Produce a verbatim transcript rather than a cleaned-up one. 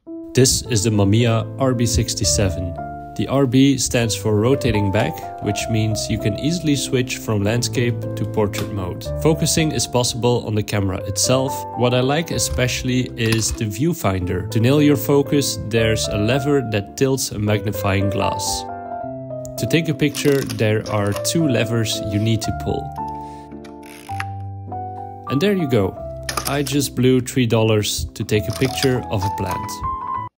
This is the Mamiya R B sixty-seven. The R B stands for rotating back, which means you can easily switch from landscape to portrait mode. Focusing is possible on the camera itself. What I like especially is the viewfinder. To nail your focus, there's a lever that tilts a magnifying glass. To take a picture, there are two levers you need to pull. And there you go. I just blew three dollars to take a picture of a plant.